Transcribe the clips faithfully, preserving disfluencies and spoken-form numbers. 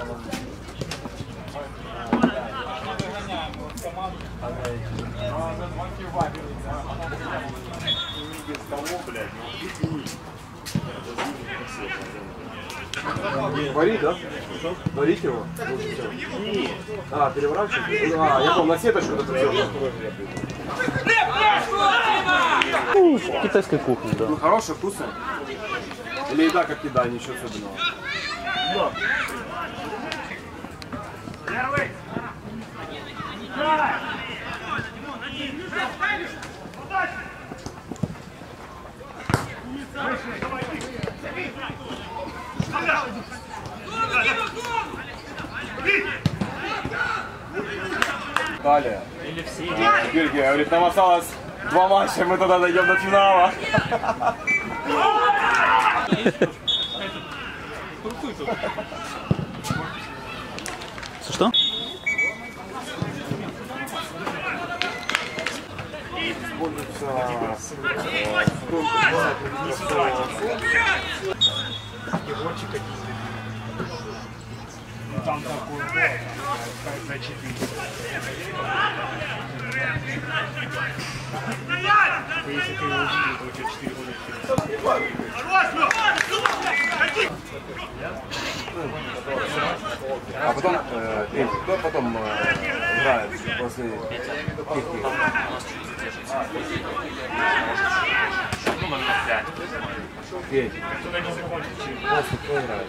Варить, да? Что? Варить его? Нет. А, переворачивать? А, я помню, на сеточку это сделал. Ну, китайская кухня, да. Ну, хорошая, вкусная. Или еда как еда, ничего особенного. Да. Первый. Далее. Или все. Георгий говорит, нам осталось два матча, мы тогда дойдем до финала. Что? Там такой гол, за четыре. Если ты его увидел, то у тебя четыре года. А потом, э, кто потом э, играет после кихки? Ну, номер пять. Петь. Туда не заходит. После кто играет?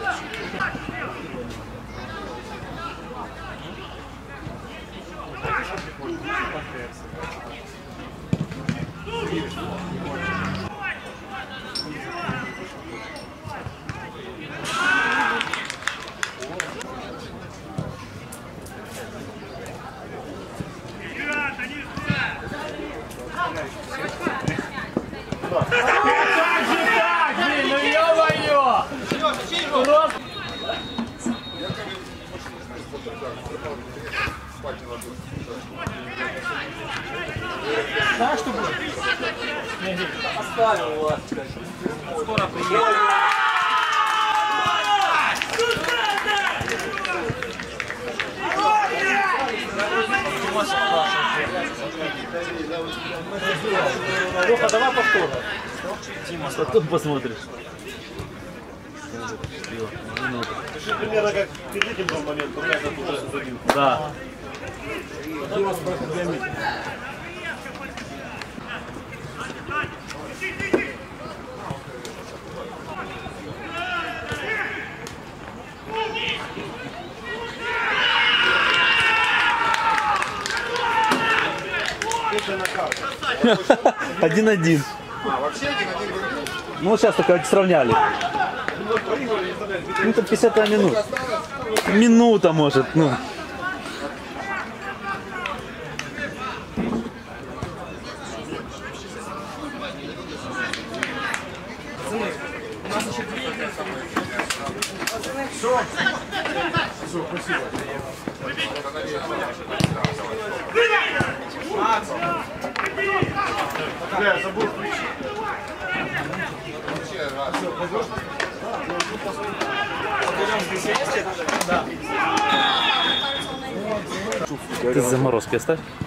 Знаешь, что будет? Оставил вас. Скоро приедет. Леха, давай повтор. Потом посмотришь. Ты примерно как перед этим был момент, пока я туда забил. Да. Один-один. Ну вот сейчас только сравняли. Ну это пятьдесят минут. Минута может, ну. Все. Все, спасибо. Бля, забыл включить. Ты заморозки оставь.